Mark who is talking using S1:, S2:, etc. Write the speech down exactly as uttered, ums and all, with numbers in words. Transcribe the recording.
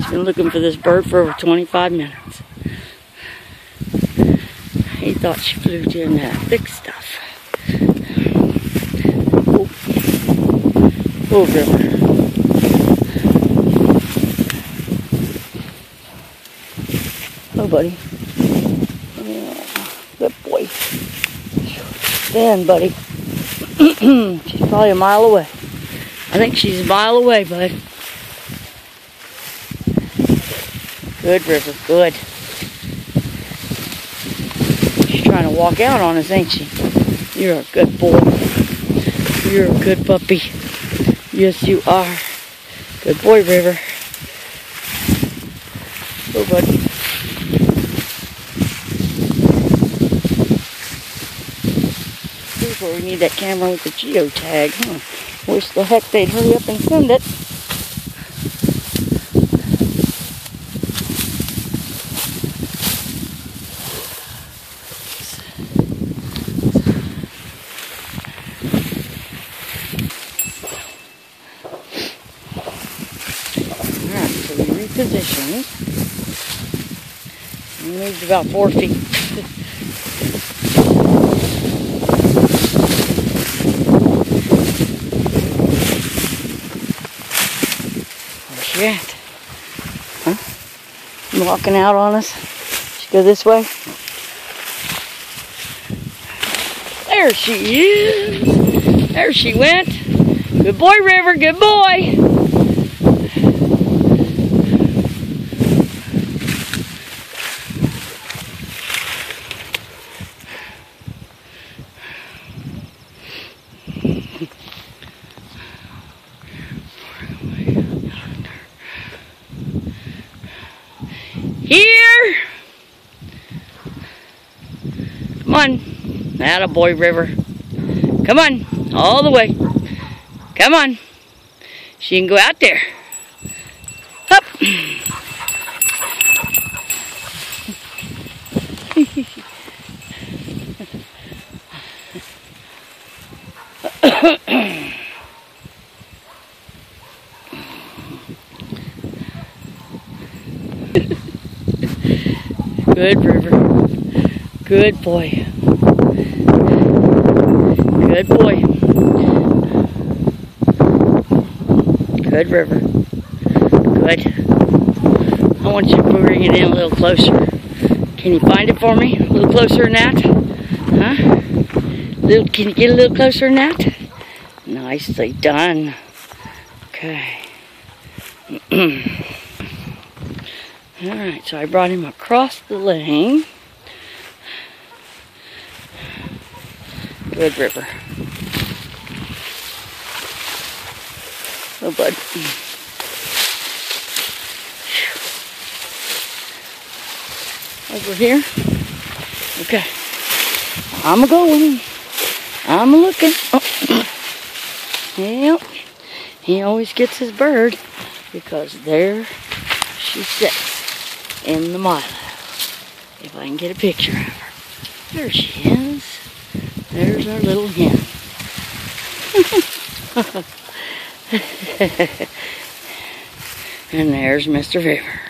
S1: Been looking for this bird for over twenty-five minutes. He thought she flew in that thick stuff. Oh, oh river. Oh, buddy. Yeah, good boy. Stand, buddy. She's probably a mile away. I think she's a mile away, bud. Good, River, good. She's trying to walk out on us, ain't she? You're a good boy. You're a good puppy. Yes, you are. Good boy, River. Go, buddy. Here's where we need that camera with the geotag, huh? Wish the heck they'd hurry up and send it. Alright, so we repositioned. We moved about four feet. Where's she at? Huh? You walking out on us? She go this way? There she is. There she went. Good boy, River. Good boy. Here! Come on. Attaboy, River. Come on. All the way. Come on. She can go out there. Up. Good, River. Good boy. Good boy. Good, River. Good. I want you to bring it in a little closer. Can you find it for me? A little closer than that? Huh? Little, can you get a little closer than that? Nicely done. Okay. Alright, so I brought him across the lane. Good, River. Oh, bud. Over here. Okay. I'm a-going. I'm a-looking. Oh. Yep. He always gets his bird because there she sits in the milo. If I can get a picture of her. There she is. There's our little hen. And there's Mister River.